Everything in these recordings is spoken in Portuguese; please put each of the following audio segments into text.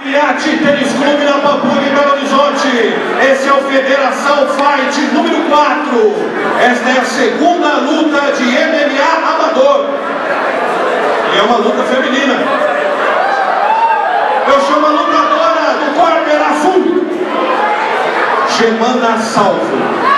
Iate Tênis Clube na Pampulha, em Belo Horizonte. Esse é o Federação Fight número 4. Esta é a segunda luta de MMA amador. E é uma luta feminina. Eu chamo a lutadora do corner azul, Gemana Salvo.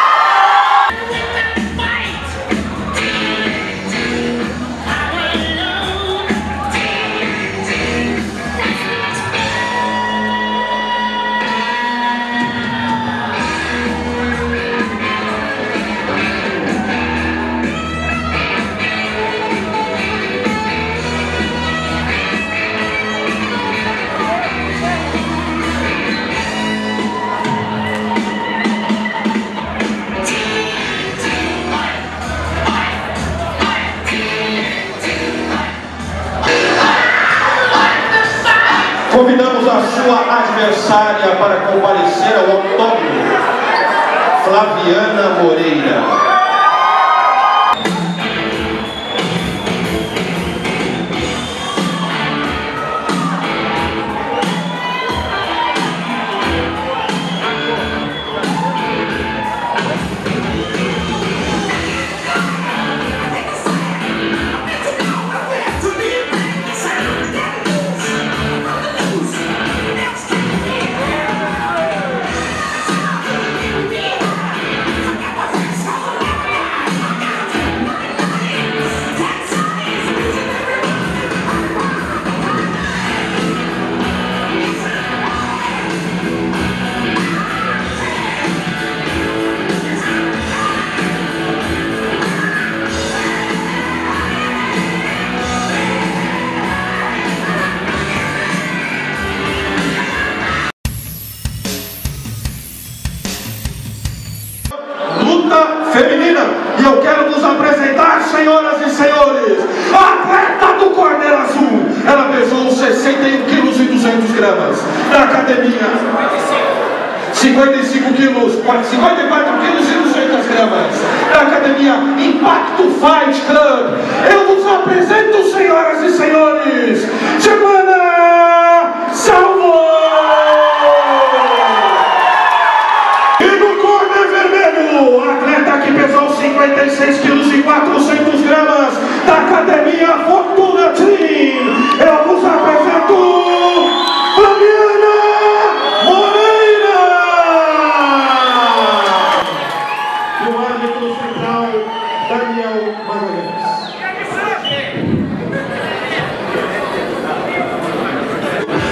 Convidamos a sua adversária para comparecer ao octógono, Flaviana Moreira. Feminina, e eu quero nos apresentar, senhoras e senhores, a atleta do corner azul. Ela pesou 61 quilos e 200 gramas na academia, 55 quilos, 54 quilos e 200 gramas na academia Impacto Fight Club. Eu vos apresento, senhoras e senhores, Gemana Salvo. Atleta que pesou 56 quilos e 400 gramas da academia Fortuna Team. Eu vos apresento Flaviana Moreira. E o árbitro central, Daniel Magalhães.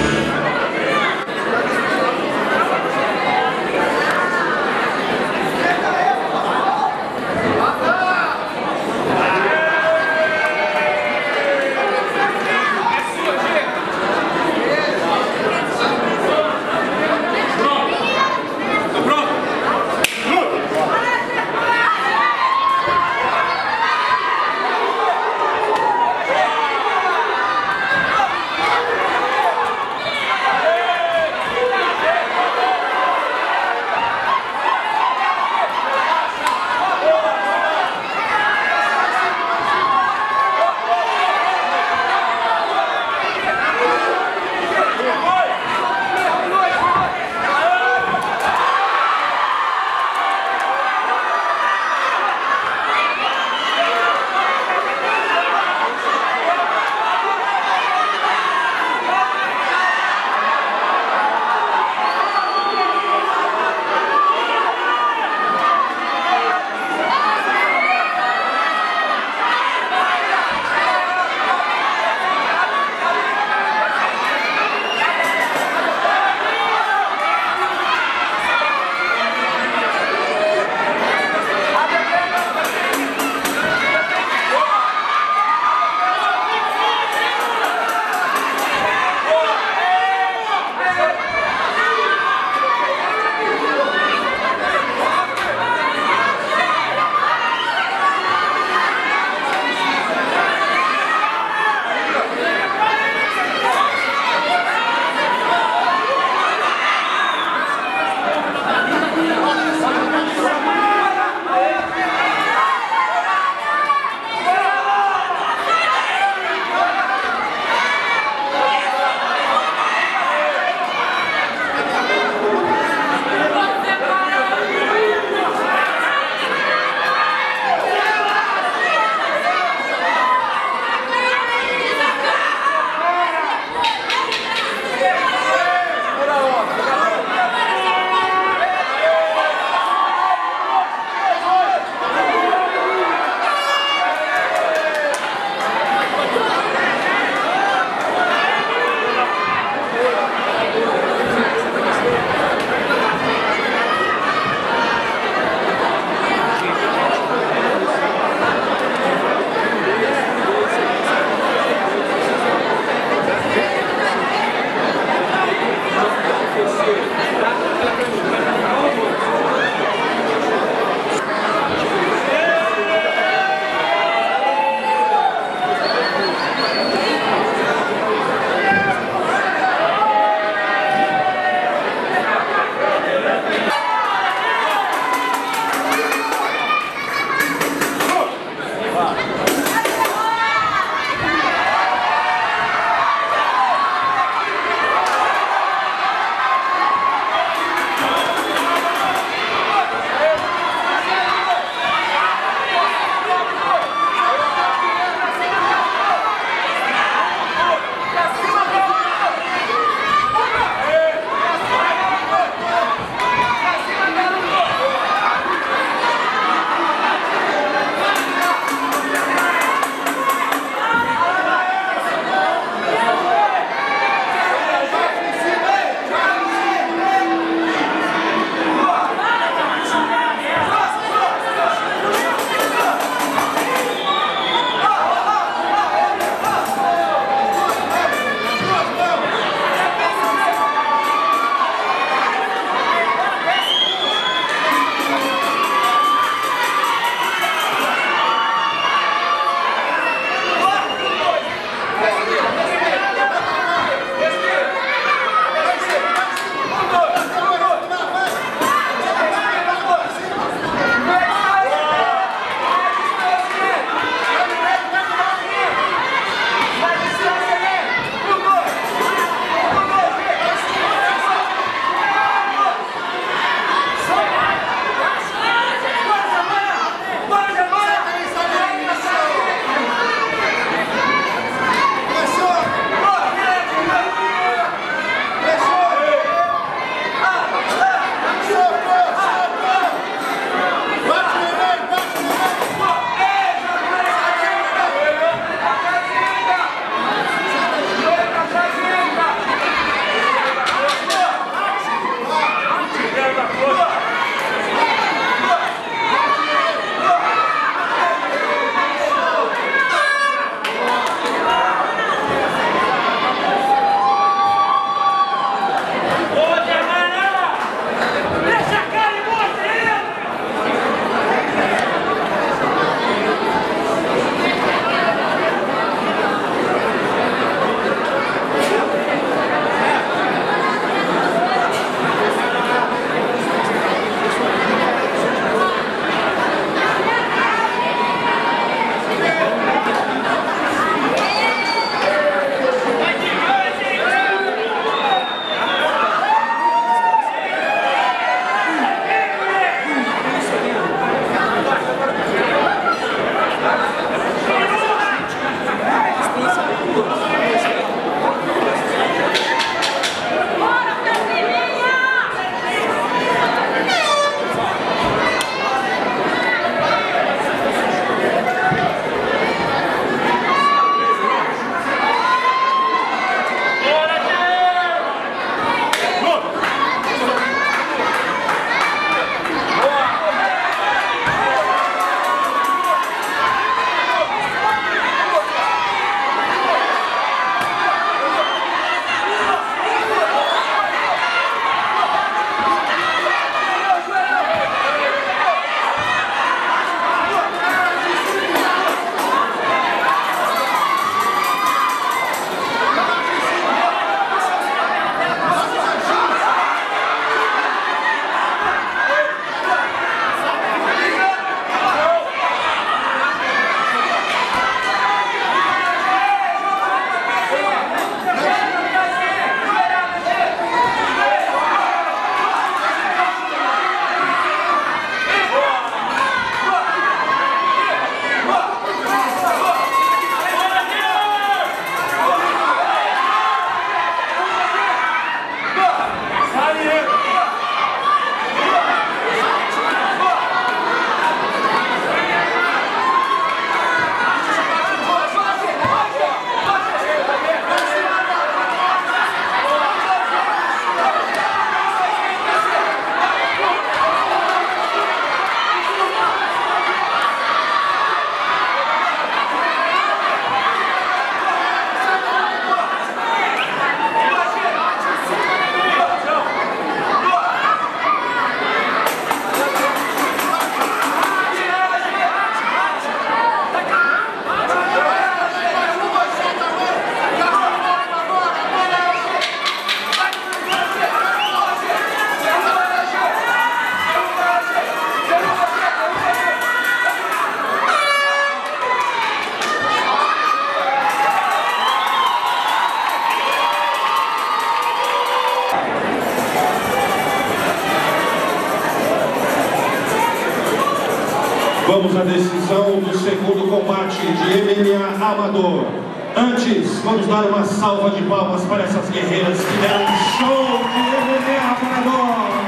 Vamos à decisão do segundo combate de MMA amador. Antes, vamos dar uma salva de palmas para essas guerreiras que deram um show de MMA amador.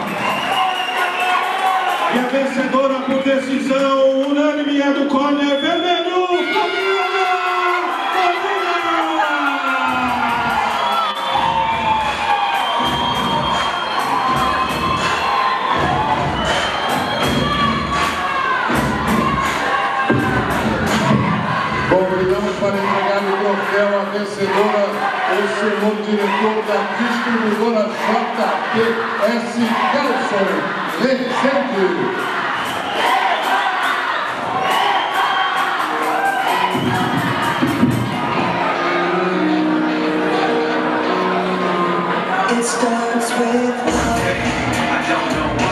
E a vencedora por decisão unânime é do corner vermelho, Convidamos para entregar o troféu à vencedora, o senhor diretor da distribuidora JPS Kelson Rezende. It starts with love. I don't know.